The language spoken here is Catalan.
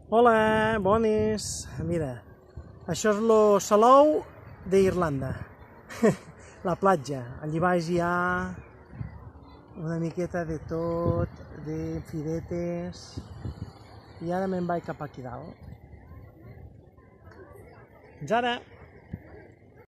Hola, bones. Mira, això és lo Salou d'Irlanda, la platja. Allí baix hi ha una miqueta de tot, de firetes, i ara me'n vaig cap aquí dalt. Fins ara!